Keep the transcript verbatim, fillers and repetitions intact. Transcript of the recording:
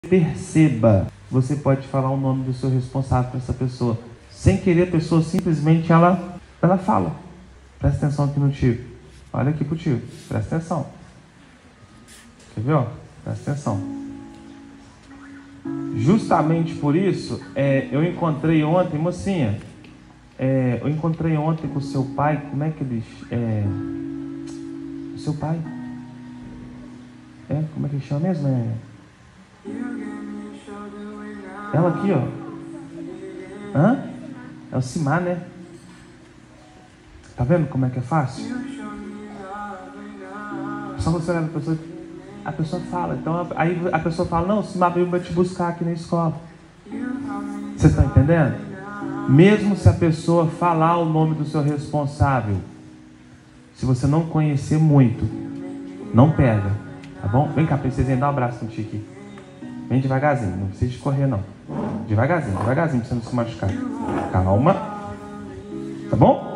perceba, você pode falar o nome do seu responsável para essa pessoa. Sem querer, a pessoa simplesmente ela, ela fala. Presta atenção aqui no tio. Olha aqui pro tio. Presta atenção. Quer ver? Ó? Presta atenção. Justamente por isso, é, eu encontrei ontem, mocinha, é, eu encontrei ontem com o seu pai. Como é que eles... É, o seu pai? É, como é que ele chama mesmo? É... Ela aqui, ó. Hã? É o Simar, né? Tá vendo como é que é fácil? Só você olhar a pessoa, a pessoa fala. Então, aí a pessoa fala, não, o Simar veio te buscar aqui na escola. Vocês estão entendendo? Mesmo se a pessoa falar o nome do seu responsável, se você não conhecer muito, não pega, tá bom? Vem cá, princesinha, dá um abraço no tio aqui. Vem devagarzinho, não precisa de correr não. Devagarzinho, devagarzinho, pra você não se machucar. Calma. Tá bom?